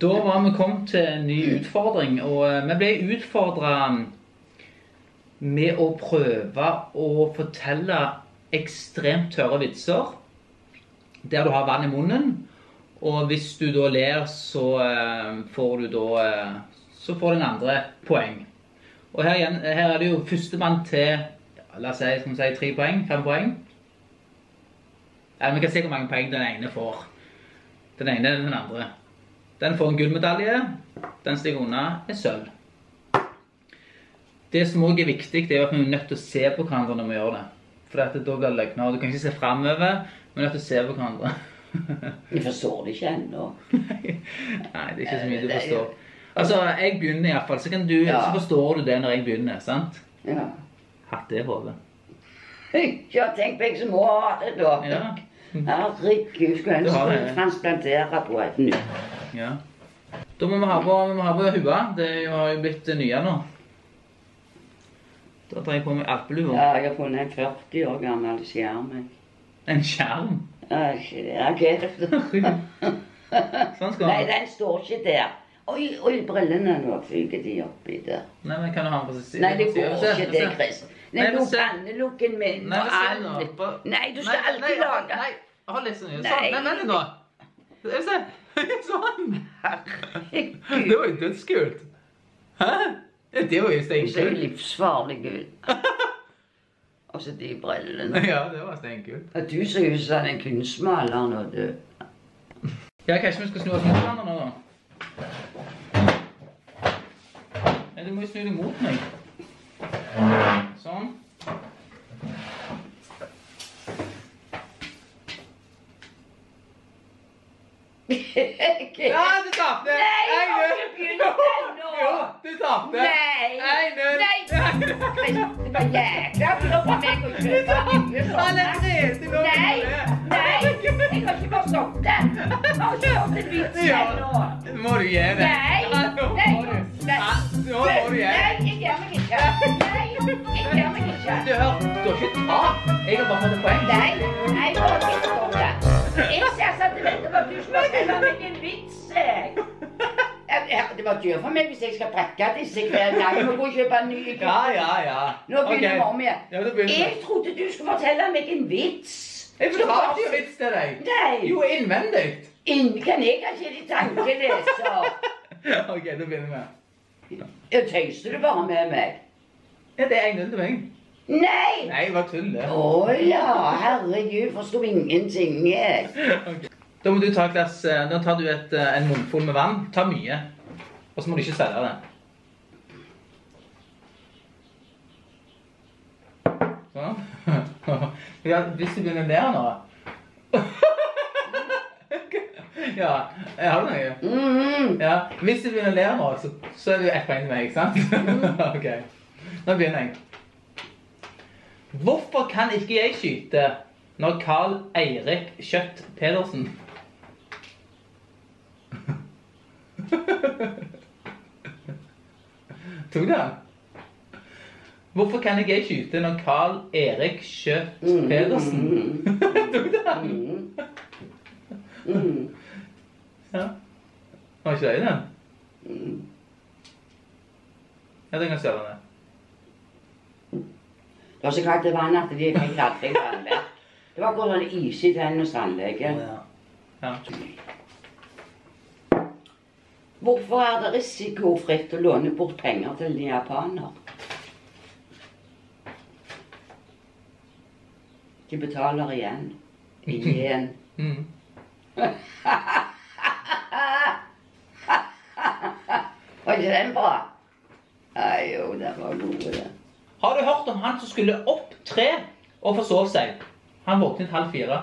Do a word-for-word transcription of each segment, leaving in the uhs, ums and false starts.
Da var vi kommet til en ny utfordring, og vi ble utfordret med å prøve å fortelle ekstremt tørre vitser, der du har vann i munnen, og hvis du da ler, så får du da, så får den andre poeng. Og her, igjen, her er det jo førstemann til, la oss si, skal vi si, tre poeng, fem poeng. Eller vi kan se hvor mange poeng den ene får. Den ene eller den andre. Den får en gullmedalje, den stiger unna er sølv. Det som også er viktig, det er at vi er nødt til å se på hverandre når vi gjør det. For dette, da blir det løgner. Du kan ikke se fremover, men vi er nødt til å se på hverandre. Jeg forstår det ikke ennå. Nei, det er ikke så mye du forstår. Altså, jeg begynner i hvert fall, så, kan du, ja. Så forstår du det når jeg begynner, sant? Ja. Hatt det i hodet. Ja, tenk på jeg som må ha det da. Ja. Herregud, skulle jeg ønske transplantere på et nytt. Ja. Da må vi ha på, vi må ha på hua. Det har jo blitt nye nå. Da tar jeg på meg alpelua. Ja, jeg har funnet en førti år gammel skjerm. En skjerm? Ja, hva er det for? Sånn skal Nei, den står ikke der. Oi, oi, brillene nå fyker de opp i det. Nei, men kan du ha den på siden? Nei, det går ikke det, Chris. Nei, du pannelukken min Nei, og alt. Nei, du skal alltid lage. Nei, hold litt sånn. Sånn, nei, vent litt nå. Se, sånn. Herregud. Det var jo dødskult. Hæ? Det var jo steinkult. Det ser livsfarlig ut. Og så de brillene. Ja, det var steinkult. Du ser ut som en kunstmaler nå, du. Ja, kanskje vi skal snu oss mot hverandre nå da? Nei, du må jo snu deg mot meg. Sånn. Ja, du tapte! Nei, jeg har ikke begynt ennå! Jo, du tapte! Nei! Nei, null! Det var jækla flott av meg å kjøpe nye sånne. Han er tredje nå! Nei! Nei! Jeg har ikke forstått det! Jeg har kjørt en vits ennå! Nå må du gjøre det! Nei! Nå Nei! må du! Nå må du gjøre det! Nei, jeg gjør meg ikke! Nei, jeg gjør meg ikke! Du hør, du har ikke tatt! Jeg har bare fått et poeng. Nei, nei, jeg har ikke forstått det! Jeg ser sånn at det var du som har fortelle meg en vits, jeg! Det var dyr for meg hvis jeg skal brekke disse hver gang. Jeg må gå og kjøpe en ny. Ja, ja, ja. Nå begynner vi om igjen. Ja, begynner. Jeg trodde du skulle fortelle meg en vits. Jeg fortalte jo vits til deg. Nei. Jo, innvendig. Inn, kan jeg kanskje i tankeleser? Ok, da begynner vi. Jeg tøyser du bare med meg? Ja, det er en null til meg. Nei! Nei, hva tuller? Åja, herregud, forstod ingenting. Okay. Da må du ta et glass, da tar du et, en munnfull med vann. Ta mye. Og så må du ikke svelge det. Sånn. Ja, hvis du begynner der nå. Ja, jeg har noe. Mm. Ja, hvis du begynner der nå, så, så er det jo ett poeng til meg, ikke sant? Ok, nå begynner jeg. Hvorfor kan ikke jeg skyte når Carl Eirik Kjøtt Pedersen? Tok du den? Hvorfor kan ikke jeg skyte når Carl Erik Kjøtt Pedersen? Tok du den? Ja. Var ikke det i den? Ja, den kan stjøle den. Det var så kaldt det vann at de fikk aldri tannverk. Det var godt sånn is i tennene hos tannlegen. Ja. Hvorfor er det risikofritt å låne bort penger til en japaner? De betaler igjen. Igjen. Mm. Var ikke den bra? Nei, jo, den var god, det. Har du hørt om han som skulle opp tre og forsov seg? Han våknet halv fire.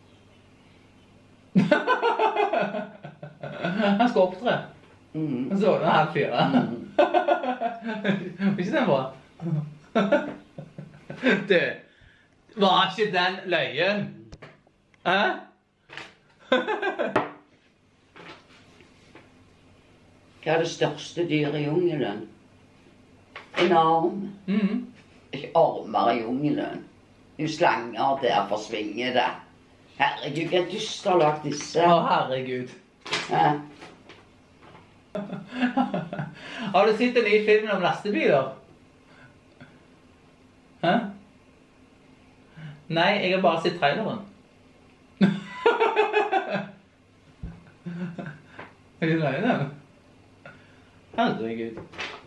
Han skal opp tre. Mm. Han sovnet halv fire. Var ikke den bra? Du, var ikke den løyen? Hæ? Hva er det største dyret i jungelen? En arm. Mm. Ikke armer i jungelen. Det er jo slanger der forsvinger det. Herregud, hva dust har lagt disse. Å, herregud. Hæ? Har du sett den nye filmen om lastebiler? Hæ? Nei, jeg har bare sett traileren. Er du nøye den? Herregud.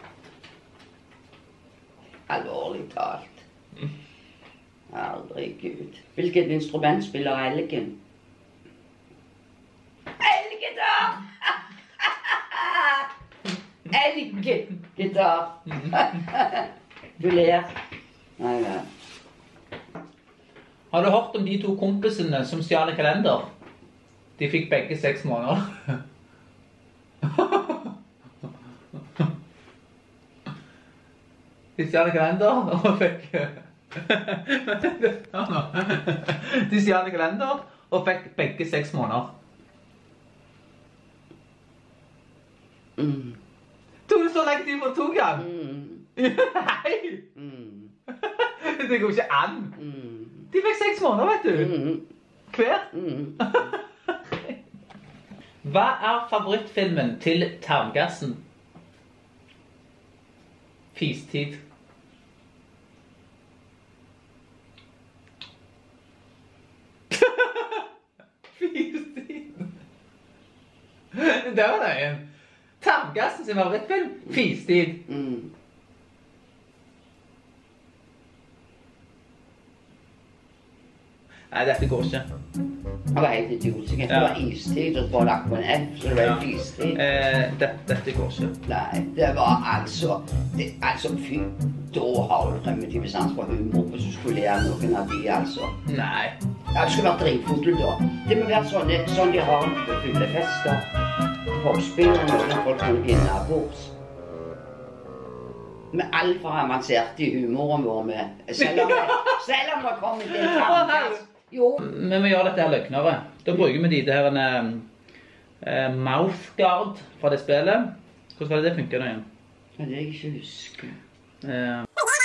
Alvorlig talt. Herregud. Hvilket instrument spiller elgen? Elgitar! Elgitar. Du ler. Nei, nei. Har du hørt om de to kompisene som stjal en kalender? De fikk begge seks måneder. De stjal en kalender og fikk... De stjal en kalender og fikk begge seks måneder. Mm. Tog det så lenge tid for to gang? Mm. Nei! Mm. Det går ikke an. Mm. De fikk seks måneder, vet du. Mm. Hver. Mm. Hva er favorittfilmen til tarmgassen? Fistid. Fistid. Det var det igjen. Tarmgassen sin favorittfilm? Fistid. Mm. Nei, dette går ikke. Det var helt idiotisk. Det var istid, og så var det lagt på en F, så det var helt istid. Eh, det, dette går ikke. Nei, det var altså, det, altså, fy, da har du primitive sans for humor, hvis du skulle gjøre noen av de, altså. Nei. Ja, det skulle vært drivfotel da. Det må være sånne, sånn de har på fyllefester. Forspill og noen folk kan innabords. Med altfor avansert i humoren vår med, selv om det, selv om det kommer til en tarmgass. Jo. Vi må gjøre dette her løgnere. Da bruker vi de der en uh, mouthguard fra det spillet. Hvordan var det det funker nå igjen? Det er det jeg ikke husker. Uh,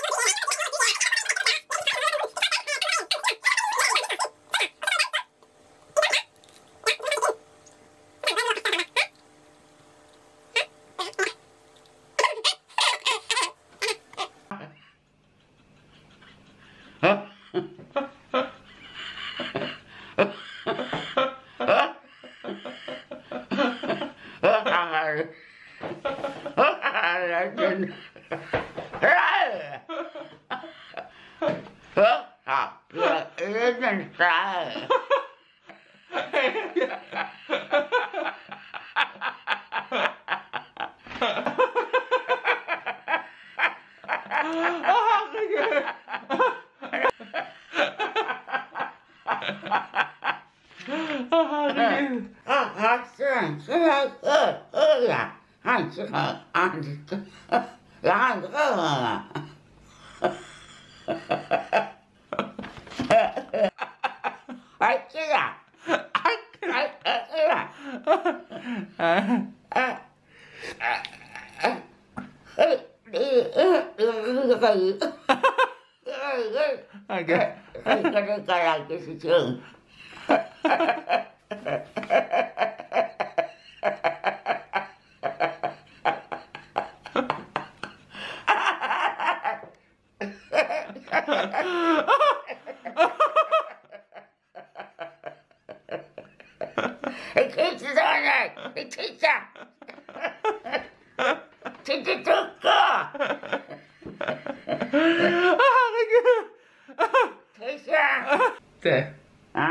Det. Ja.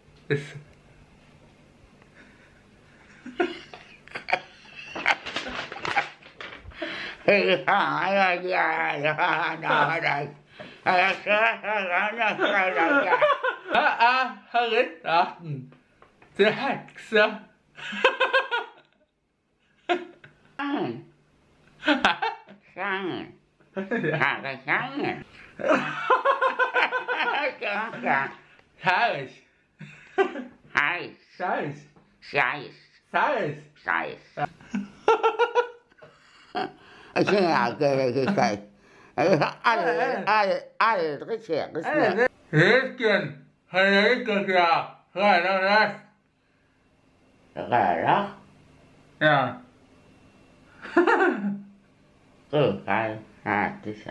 Herretten til hekse. Sjangen. Herresjangen. Heis. Heis. Seis. Skeis. Seis. Skeis. Jeg kjenner ikke det skeis. Jeg har aldri, aldri kjæreste. Hvilken herregud rører røst? Rører? Ja. Rødreie hadde seg.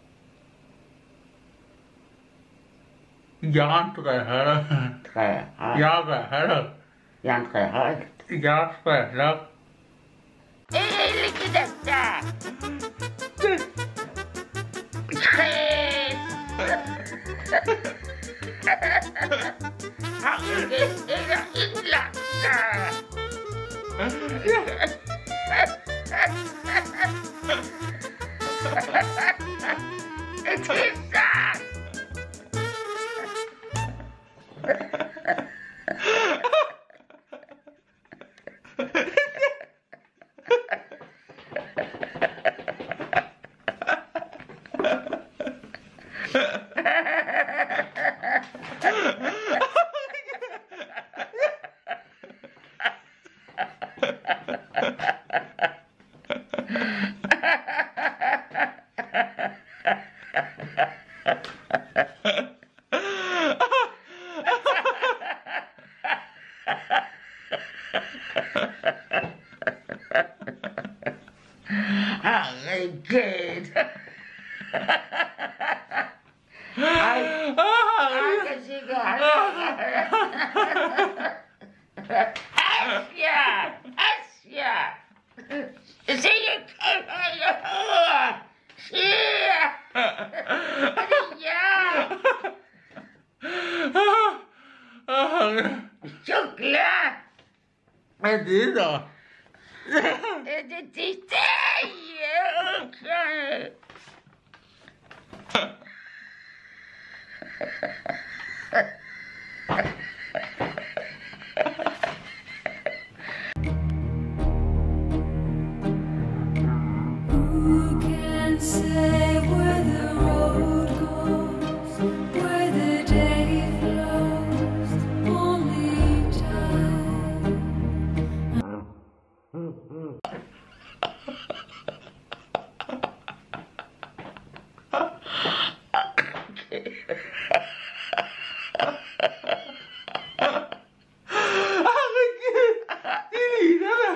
Jan Trehaug. Trehaug. Jan Trehaug. Jan Trehaug. Jan Trehaug. Jeg vil ikke dette! Herregud, jeg er innlagt! Jeg tisser! Herregud! Ai, ai, kan sikkert Asja! Asja! Sier Kjokle! Hva er det da? Er det ditt? Okay. Who can say where the road goes, where the day flows? Only time. Herregud, de lider det.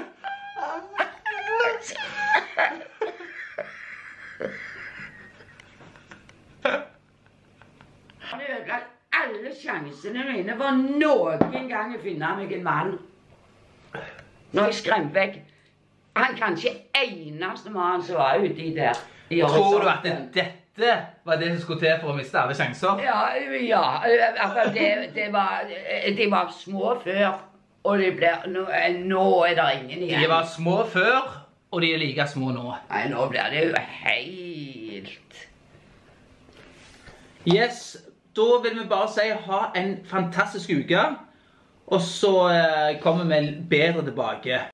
Han ødelagt alle sjansene mine for noen gang å finne meg en mann. Nå er jeg skremt vekk. Han kanskje eneste mannen som var ute i der. I Tror du at horisonten. dette var det som skulle til for å miste alle sjanser? Ja, ja. Altså, det, det, var, de var små før, og de blir, nå, nå er det ingen igjen. De var små før, og de er like små nå. Nei, nå blir det jo helt... Yes, da vil vi bare si ha en fantastisk uke, og så eh, kommer vi bedre tilbake.